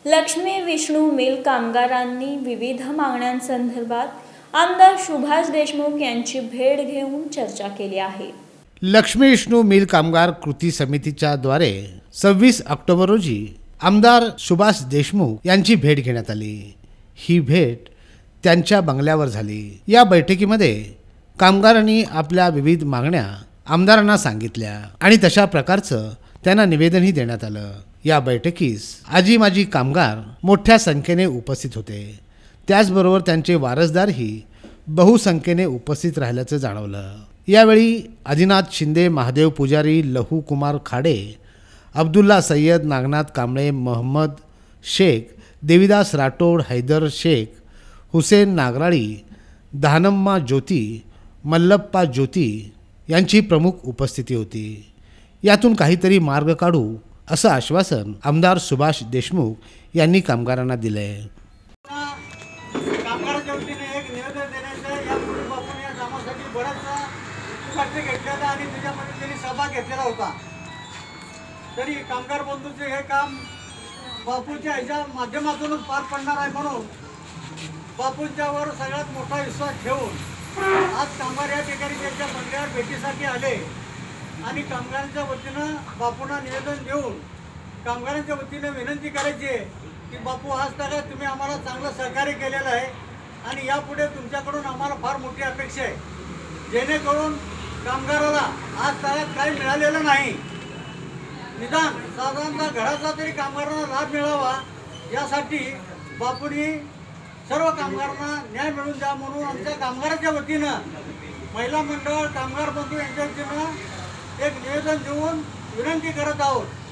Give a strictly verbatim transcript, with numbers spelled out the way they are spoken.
Lakshmi Vishnu mill कामगारांनी विविध मागण्यांसंदर्भात आमदार सुभाष देशमुख यांची भेट घेऊन चर्चा केली आहे। लक्ष्मी विष्णू मिल कामगार कृती समितीच्या द्वारे सव्वीस ऑक्टोबर रोजी आमदार सुभाष देशमुख यांची भेट घेण्यात आली। ही भेट त्यांच्या बंगल्यावर झाली। या बैठकीमध्ये कामगारांनी आपल्या विविध मागण्या आमदारांना सांगितल्या आणि तशा प्रकारचं त्यांना निवेदनही देण्यात आलं। या बैठकीस आजी माजी कामगार मोठ्या संख्येने उपस्थित होते। त्याचबरोबर त्यांचे वारसदारही बहुसंख्येने उपस्थित राहिल्याचं जाणवलं। यावेळी आदिनाथ शिंदे, महादेव पुजारी, लहू कुमार खाडे, अब्दुल्ला सय्यद, नागनाथ कांबळे, मोहम्मद शेख, देविदास राठोड, हैदर शेख, हुसेन नागराळी, दानम्मा ज्योती, मल्लप्पा ज्योती यांची प्रमुख उपस्थिती होती। यातून काहीतरी मार्ग काढू असं आश्वासन आमदार सुभाष देशमुख यांनी कामगारांना दिले। कामगारांच्या वतीने एक निवेदन देण्याचं यापूर्वी बापून या कामासाठी बराचसा खर्च घेतलेला आणि त्याच्यामध्ये त्यांनी सहभाग घेतलेला होता। तरी कामगार बंधूचे हे काम बापूच्या ह्याच्या माध्यमातूनच पार पडणार आहे म्हणून बापूंच्यावर सगळ्यात मोठा विश्वास ठेवून आज कामगार या ठिकाणी त्यांच्या बंगल्यावर भेटीसाठी आले आणि कामगारांच्या वतीनं बापूंना निवेदन देऊन कामगारांच्या वतीने विनंती करायची आहे की बापू आज तक तुम्ही आम्हाला चांगलं सहकार्य केलेलं आहे आणि यापुढे तुमच्याकडून आम्हाला फार मोठी अपेक्षा आहे, जेणेकरून कामगाराला आज तक काही मिळालेलं नाही, निदान साधारणतः घराचा तरी कामगारांना लाभ मिळावा यासाठी बापूंनी सर्व कामगारांना न्याय मिळवून द्या म्हणून आमच्या कामगारांच्या वतीनं महिला मंडळ कामगार बंधू यांच्या वतीनं एक निवेदन देऊन विनंती करत आहोत।